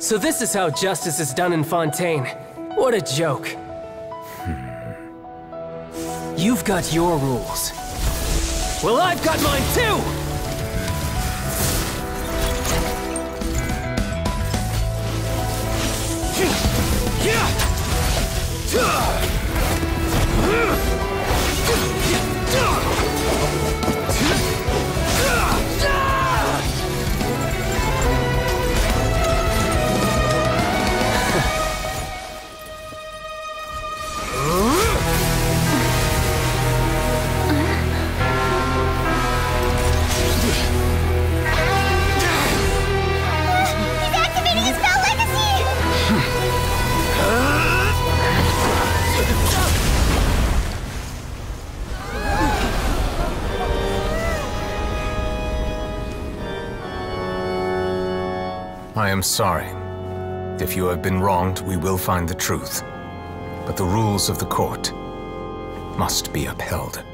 So this is how justice is done in Fontaine. What a joke. You've got your rules. Well, I've got mine too! I am sorry. If you have been wronged, we will find the truth. But the rules of the court must be upheld.